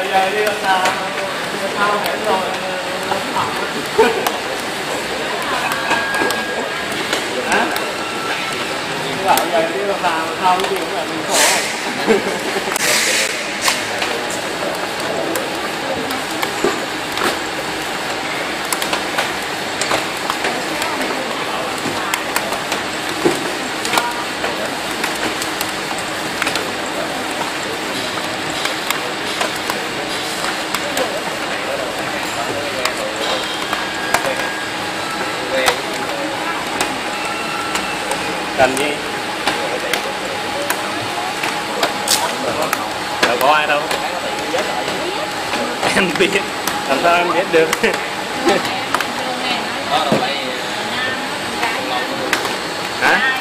giờ đi là sao hết rồi. Hả? Bảo giờ đi làm sao cái gì cũng là mình khổ. Cần gì? Đâu có ai đâu. Em biết. Làm sao em biết được? Hả?